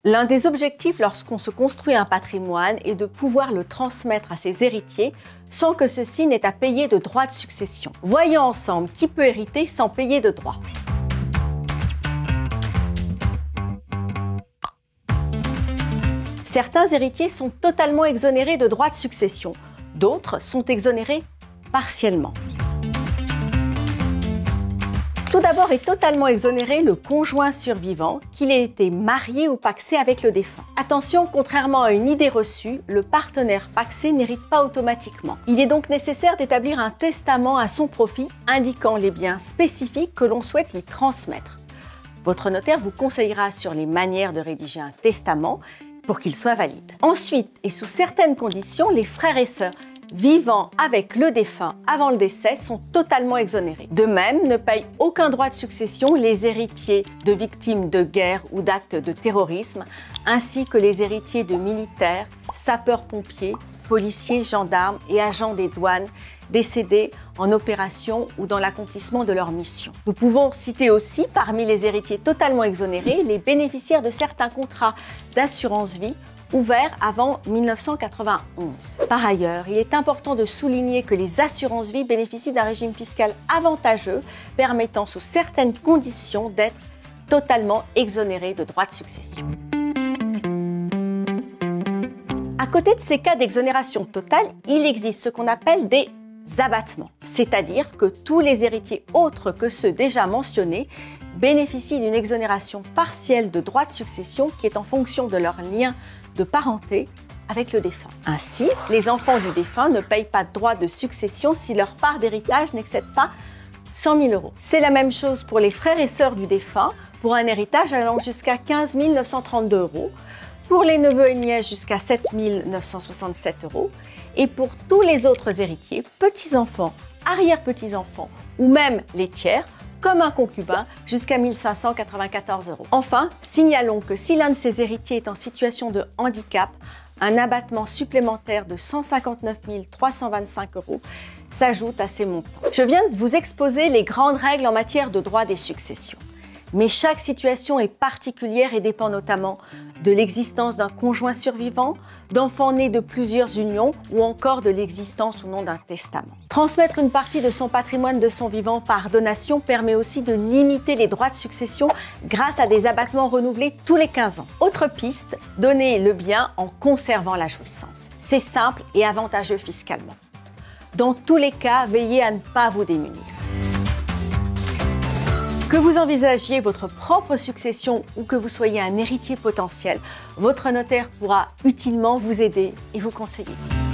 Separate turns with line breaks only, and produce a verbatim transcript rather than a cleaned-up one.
L'un des objectifs lorsqu'on se construit un patrimoine est de pouvoir le transmettre à ses héritiers sans que ceux-ci n'aient à payer de droits de succession. Voyons ensemble qui peut hériter sans payer de droits. Certains héritiers sont totalement exonérés de droits de succession, d'autres sont exonérés partiellement. Tout d'abord est totalement exonéré le conjoint survivant, qu'il ait été marié ou pacsé avec le défunt. Attention, contrairement à une idée reçue, le partenaire pacsé n'hérite pas automatiquement. Il est donc nécessaire d'établir un testament à son profit indiquant les biens spécifiques que l'on souhaite lui transmettre. Votre notaire vous conseillera sur les manières de rédiger un testament pour qu'il soit valide. Ensuite, et sous certaines conditions, les frères et sœurs vivant avec le défunt avant le décès sont totalement exonérés. De même, ne payent aucun droit de succession les héritiers de victimes de guerre ou d'actes de terrorisme, ainsi que les héritiers de militaires, sapeurs-pompiers, policiers, gendarmes et agents des douanes décédés en opération ou dans l'accomplissement de leur mission. Nous pouvons citer aussi, parmi les héritiers totalement exonérés, les bénéficiaires de certains contrats d'assurance vie ouvert avant mille neuf cent quatre-vingt-onze. Par ailleurs, il est important de souligner que les assurances-vie bénéficient d'un régime fiscal avantageux permettant sous certaines conditions d'être totalement exonérés de droits de succession. À côté de ces cas d'exonération totale, il existe ce qu'on appelle des abattements, c'est-à-dire que tous les héritiers autres que ceux déjà mentionnés bénéficient d'une exonération partielle de droits de succession qui est en fonction de leur lien de parenté avec le défunt. Ainsi, les enfants du défunt ne payent pas de droits de succession si leur part d'héritage n'excède pas cent mille euros. C'est la même chose pour les frères et sœurs du défunt, pour un héritage allant jusqu'à quinze mille neuf cent trente-deux euros, pour les neveux et nièces jusqu'à sept mille neuf cent soixante-sept euros, et pour tous les autres héritiers, petits-enfants, arrière-petits-enfants ou même les tiers, comme un concubin, jusqu'à mille cinq cent quatre-vingt-quatorze euros. Enfin, signalons que si l'un de ces héritiers est en situation de handicap, un abattement supplémentaire de cent cinquante-neuf mille trois cent vingt-cinq euros s'ajoute à ces montants. Je viens de vous exposer les grandes règles en matière de droit des successions. Mais chaque situation est particulière et dépend notamment de l'existence d'un conjoint survivant, d'enfants nés de plusieurs unions ou encore de l'existence ou non d'un testament. Transmettre une partie de son patrimoine de son vivant par donation permet aussi de limiter les droits de succession grâce à des abattements renouvelés tous les quinze ans. Autre piste, donner le bien en conservant la jouissance. C'est simple et avantageux fiscalement. Dans tous les cas, veillez à ne pas vous démunir. Que vous envisagiez votre propre succession ou que vous soyez un héritier potentiel, votre notaire pourra utilement vous aider et vous conseiller.